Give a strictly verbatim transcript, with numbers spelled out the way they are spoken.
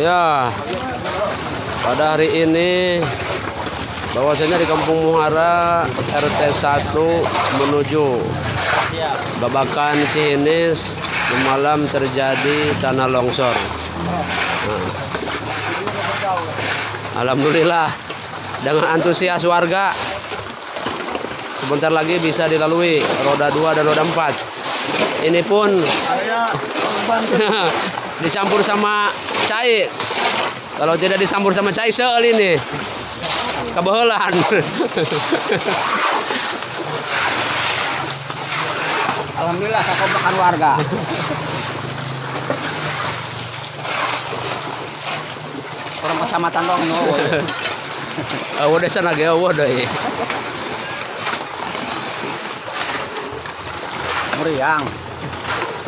Ya, pada hari ini bahwasanya di Kampung Muhara R T satu menuju Babakan Cihinis semalam terjadi tanah longsor. Nah, alhamdulillah dengan antusias warga sebentar lagi bisa dilalui roda dua dan roda empat. Ini pun dicampur sama cai. Kalau tidak dicampur sama cai seul ini kebehelan. Alhamdulillah kekompakan warga. Orang kecamatan dong no. Awo desa nage awo deui. Meriang.